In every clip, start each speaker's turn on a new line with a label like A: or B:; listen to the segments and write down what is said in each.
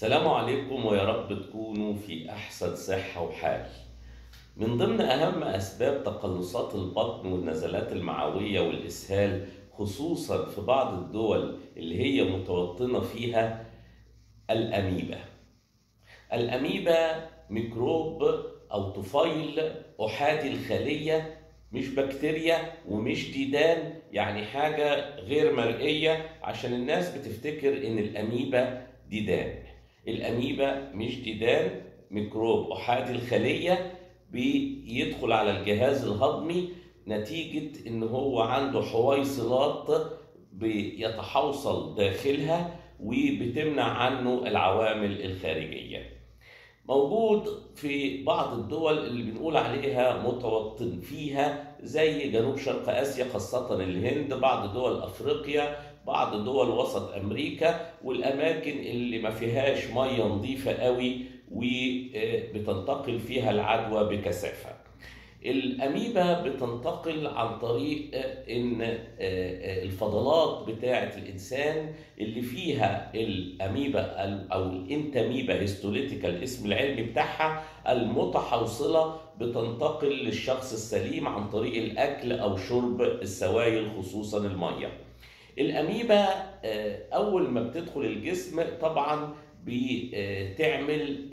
A: السلام عليكم ويا رب تكونوا في أحسن صحة وحال. من ضمن أهم أسباب تقلصات البطن والنزلات المعوية والإسهال، خصوصا في بعض الدول اللي هي متوطنة فيها، الأميبا. الأميبا ميكروب أو طفيل أحادي الخلية، مش بكتيريا ومش ديدان، يعني حاجة غير مرئية عشان الناس بتفتكر إن الأميبا ديدان. الأميبا مش ديدان، ميكروب أحادي الخلية بيدخل على الجهاز الهضمي نتيجة إن هو عنده حويصلات بيتحوصل داخلها وبتمنع عنه العوامل الخارجية. موجود في بعض الدول اللي بنقول عليها متوطن فيها، زي جنوب شرق آسيا خاصة الهند، بعض دول أفريقيا، بعض دول وسط أمريكا، والأماكن اللي ما فيهاش مية نظيفة قوي وبتنتقل فيها العدوى بكثافة. الأميبا بتنتقل عن طريق إن الفضلات بتاعة الإنسان اللي فيها الأميبا أو الإنتاميبا هيستوليتيكا، الاسم العلمي بتاعها، المتحوصلة، بتنتقل للشخص السليم عن طريق الأكل أو شرب السوائل خصوصا المية. الأميبا أول ما بتدخل الجسم طبعا بتعمل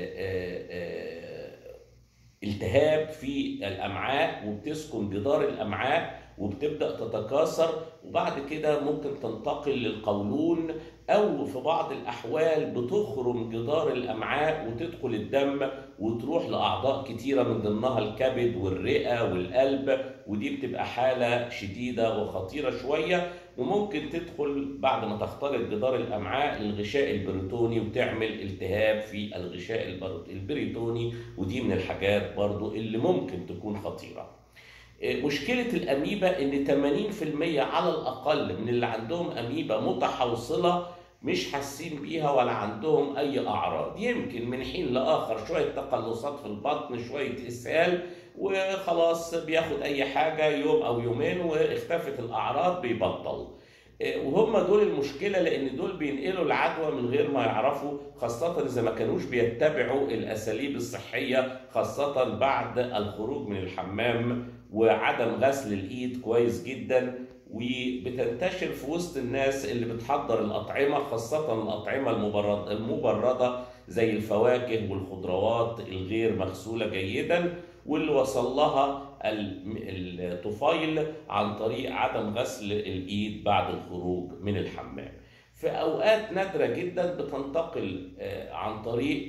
A: التهاب في الأمعاء وبتسكن جدار الأمعاء وبتبدأ تتكاثر، وبعد كده ممكن تنتقل للقولون، أو في بعض الأحوال بتخرم جدار الأمعاء وتدخل الدم وتروح لأعضاء كتيرة من ضمنها الكبد والرئة والقلب، ودي بتبقى حالة شديدة وخطيرة شوية. وممكن تدخل بعد ما تخترق جدار الأمعاء للغشاء البريتوني وتعمل التهاب في الغشاء البريتوني، ودي من الحاجات برضو اللي ممكن تكون خطيرة. مشكلة الأميبا إن 80% على الأقل من اللي عندهم أميبا متحوصلة مش حاسين بيها ولا عندهم أي أعراض، يمكن من حين لآخر شوية تقلصات في البطن، شوية إسهال، وخلاص بياخد أي حاجة يوم أو يومين واختفت الأعراض بيبطل. وهم دول المشكلة، لأن دول بينقلوا العدوى من غير ما يعرفوا، خاصة إذا ما كانوش بيتبعوا الأساليب الصحية، خاصة بعد الخروج من الحمام وعدم غسل الإيد كويس جدا. وبتنتشر في وسط الناس اللي بتحضر الأطعمة، خاصة الأطعمة المبردة زي الفواكه والخضروات الغير مغسولة جيدا، واللي وصل لها الطفيل عن طريق عدم غسل الإيد بعد الخروج من الحمام. في أوقات نادرة جدا بتنتقل عن طريق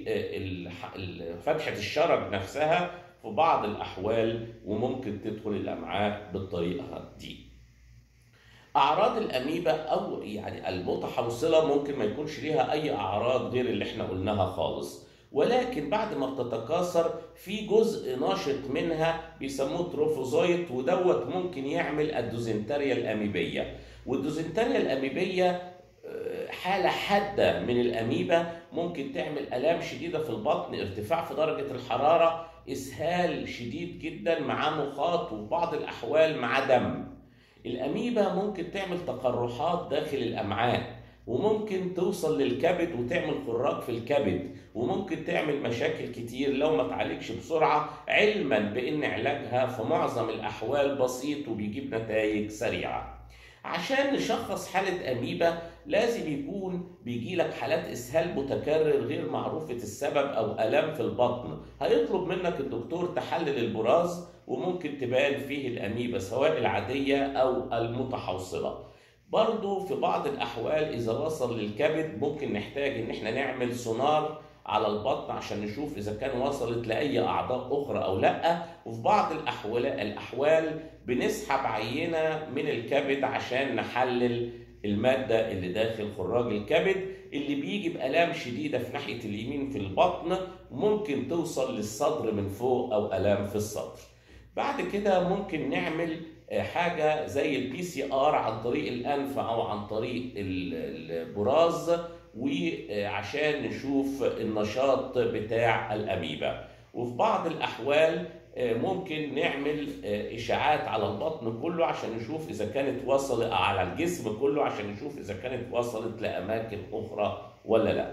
A: فتحة الشرج نفسها في بعض الأحوال، وممكن تدخل الأمعاء بالطريقة دي. أعراض الأميبا أو يعني المتحوصلة ممكن ما يكونش ليها أي أعراض غير اللي احنا قلناها خالص، ولكن بعد ما بتتكاثر في جزء ناشط منها بيسموه تروفوزويت، ودوت ممكن يعمل الدوزنتريا الأميبية. والدوزنتريا الأميبية حالة حادة من الأميبا، ممكن تعمل آلام شديدة في البطن، ارتفاع في درجة الحرارة، إسهال شديد جدا مع مخاط، وفي بعض الأحوال مع دم. الأميبا ممكن تعمل تقرحات داخل الأمعاء، وممكن توصل للكبد وتعمل خراج في الكبد، وممكن تعمل مشاكل كتير لو ما تعالجش بسرعة، علما بأن علاجها في معظم الأحوال بسيط وبيجيب نتائج سريعة. عشان نشخص حالة أميبا لازم يكون بيجيلك حالات إسهال متكرر غير معروفة السبب أو آلام في البطن، هيطلب منك الدكتور تحلل البراز وممكن تبان فيه الأميبا سواء العادية أو المتحوصلة. برضو في بعض الأحوال إذا وصل للكبد ممكن نحتاج إن احنا نعمل سونار على البطن عشان نشوف إذا كان وصلت لأي أعضاء أخرى أو لأ. وفي بعض الأحوال بنسحب عينة من الكبد عشان نحلل المادة اللي داخل خراج الكبد، اللي بيجي بآلام شديدة في ناحية اليمين في البطن، ممكن توصل للصدر من فوق أو آلام في الصدر. بعد كده ممكن نعمل حاجة زي الPCR عن طريق الأنف أو عن طريق البراز، وعشان نشوف النشاط بتاع الأميبا. وفي بعض الأحوال ممكن نعمل إشاعات على البطن كله عشان نشوف إذا كانت وصلت على الجسم كله عشان نشوف إذا كانت وصلت لأماكن أخرى ولا لأ.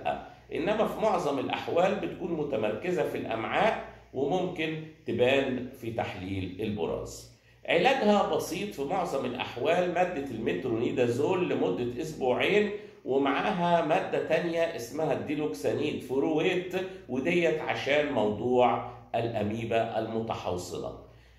A: إنما في معظم الأحوال بتكون متمركزة في الأمعاء وممكن تبان في تحليل البراز. علاجها بسيط في معظم الأحوال، مادة المترونيدازول لمدة أسبوعين، ومعاها مادة تانية اسمها الديلوكسانيد فورويت، وديت عشان موضوع الأميبا المتحوصلة.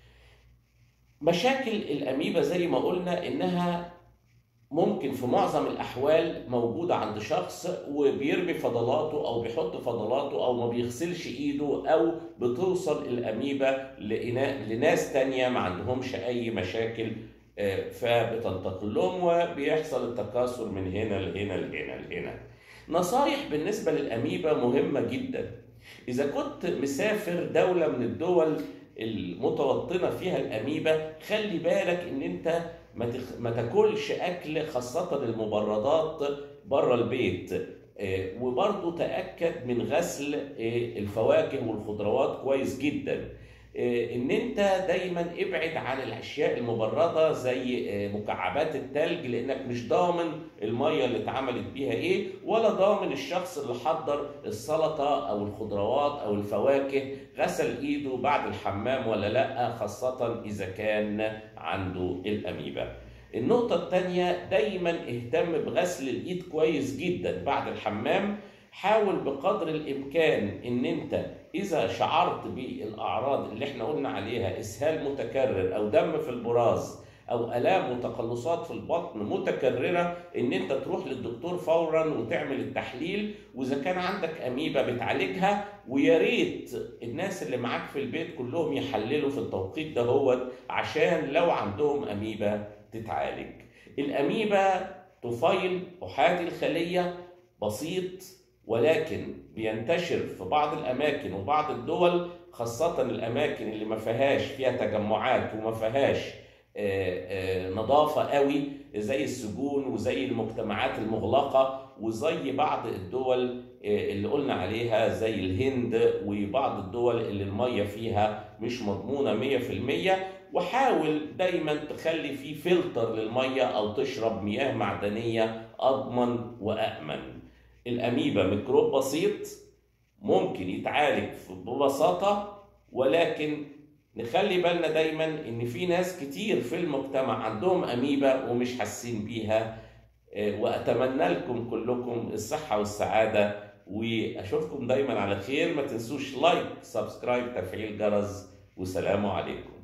A: مشاكل الأميبا زي ما قلنا إنها ممكن في معظم الأحوال موجودة عند شخص وبيرمي فضلاته أو بيحط فضلاته أو ما بيغسلش إيده، أو بتوصل الأميبا لناس تانية ما عندهمش أي مشاكل، فبتنتقل لهم وبيحصل التكاثر من هنا لهنا لهنا لهنا. نصايح بالنسبة للأميبا مهمة جدا. إذا كنت مسافر دولة من الدول المتوطنة فيها الأميبا، خلي بالك إن أنت ما تاكلش أكل خاصة المبردات بره البيت، وبرضه تأكد من غسل الفواكه والخضروات كويس جدا. ان انت دايما ابعد عن الاشياء المبرده زي مكعبات التلج، لانك مش ضامن الميه اللي اتعملت بيها ايه، ولا ضامن الشخص اللي حضر السلطه او الخضروات او الفواكه غسل ايده بعد الحمام ولا لا، خاصه اذا كان عنده الاميبا. النقطه الثانيه، دايما اهتم بغسل الايد كويس جدا بعد الحمام. حاول بقدر الامكان ان انت إذا شعرت بالأعراض اللي احنا قلنا عليها، إسهال متكرر أو دم في البراز أو آلام وتقلصات في البطن متكررة، إن أنت تروح للدكتور فوراً وتعمل التحليل، وإذا كان عندك أميبا بتعالجها. ويا ريت الناس اللي معاك في البيت كلهم يحللوا في التوقيت ده عشان لو عندهم أميبا تتعالج. الأميبا طفيل أحادي الخلية بسيط، ولكن بينتشر في بعض الأماكن وبعض الدول، خاصة الأماكن اللي ما فيها تجمعات وما فيهاش نظافة قوي، زي السجون وزي المجتمعات المغلقة وزي بعض الدول اللي قلنا عليها زي الهند وبعض الدول اللي المية فيها مش مضمونة 100%. وحاول دايما تخلي فيه فلتر للمية أو تشرب مياه معدنية أضمن وأأمن. الأميبا ميكروب بسيط ممكن يتعالج ببساطة، ولكن نخلي بالنا دايما إن في ناس كتير في المجتمع عندهم أميبا ومش حاسين بيها. وأتمنى لكم كلكم الصحة والسعادة، وأشوفكم دايما على خير. ما تنسوش لايك، سبسكرايب، تفعيل جرس، وسلام عليكم.